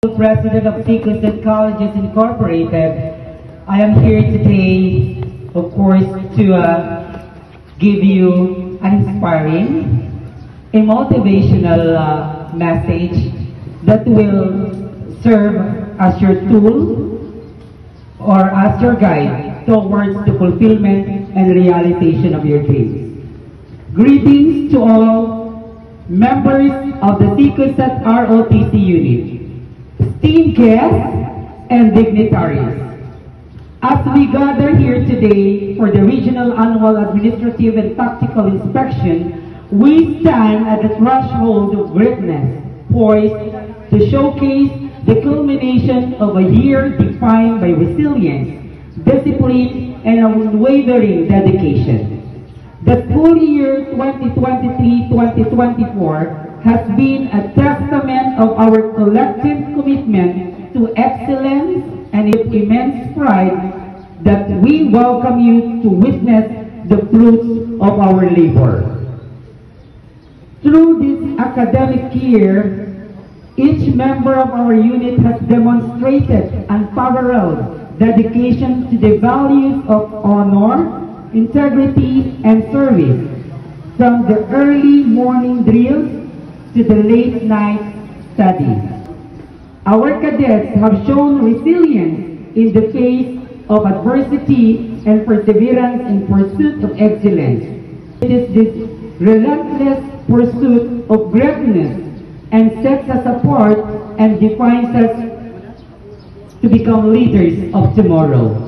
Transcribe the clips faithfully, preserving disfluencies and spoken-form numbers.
President of Sequenced Colleges Incorporated. I am here today, of course, to uh, give you an inspiring, a motivational uh, message that will serve as your tool or as your guide towards the fulfillment and realization of your dreams. Greetings to all members of the Sequenced R O T C unit, esteemed guests and dignitaries. As we gather here today for the Regional Annual Administrative and Tactical Inspection, we stand at the threshold of greatness, poised to showcase the culmination of a year defined by resilience, discipline, and unwavering dedication. The school year twenty twenty-three twenty twenty-four has been a testament of our collective commitment to excellence, and with immense pride that we welcome you to witness the fruits of our labor. Through this academic year, each member of our unit has demonstrated unparalleled dedication to the values of honor, integrity, and service, from the early morning drills to the late night studies. Our cadets have shown resilience in the face of adversity and perseverance in pursuit of excellence. It is this relentless pursuit of greatness and sets us apart and defines us to become leaders of tomorrow.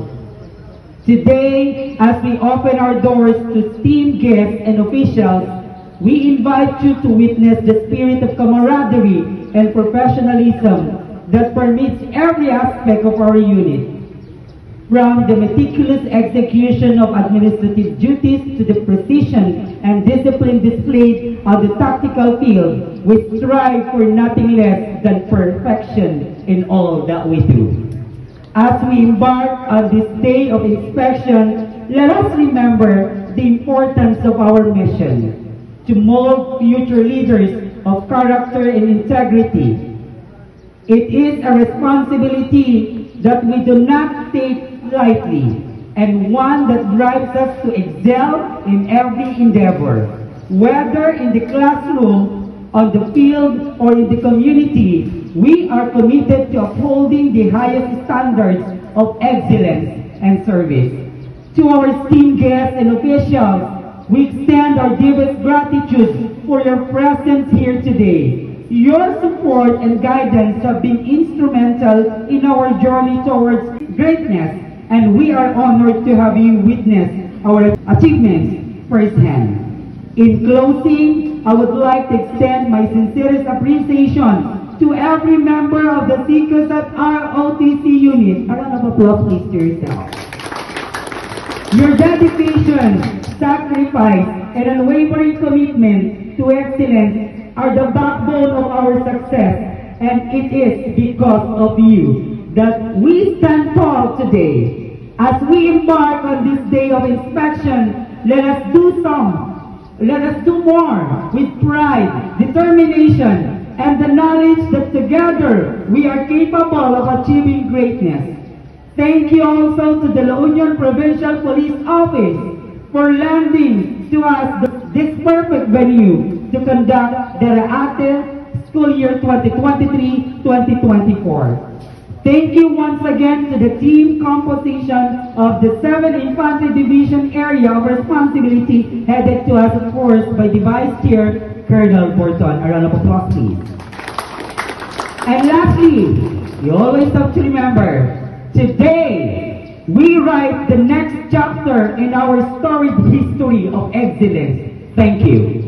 Today, as we open our doors to esteemed guests and officials, we invite you to witness the spirit of camaraderie and professionalism that permeates every aspect of our unit. From the meticulous execution of administrative duties to the precision and discipline displayed on the tactical field, we strive for nothing less than perfection in all that we do. As we embark on this day of inspection, let us remember the importance of our mission to mold future leaders of character and integrity. It is a responsibility that we do not take lightly, and one that drives us to excel in every endeavor, whether in the classroom, on the field, or in the community. We are committed to upholding the highest standards of excellence and service. To our esteemed guests and officials, we extend our deepest gratitude for your presence here today. Your support and guidance have been instrumental in our journey towards greatness, and we are honored to have you witness our achievements firsthand. In closing, I would like to extend my sincerest appreciation to every member of the Sequenced R O T C unit. A round of applause, please, to yourself. Your dedication, sacrifice, and unwavering commitment to excellence are the backbone of our success, and it is because of you that we stand tall today. As we embark on this day of inspection, let us do some, let us do more with pride, determination, and the knowledge that together we are capable of achieving greatness. Thank you also to the La Union Provincial Police Office for lending to us this perfect venue to conduct the Raate School Year twenty twenty-three twenty twenty-four. Thank you once again to the team composition of the seventh Infantry Division Area of Responsibility, headed to us, of course, by the Vice Chair, Colonel Borton. A round of applause, please. And lastly, you always have to remember, today, we write the next chapter in our storied history of excellence. Thank you.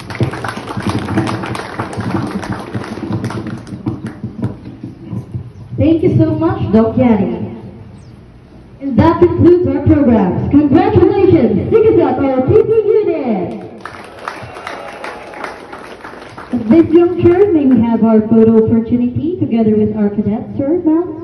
Thank you so much, Doc Yanni. And that concludes our programs. Congratulations, Sequenced R O T C unit! At this juncture, may we have our photo opportunity together with our cadets, sir, ma'am?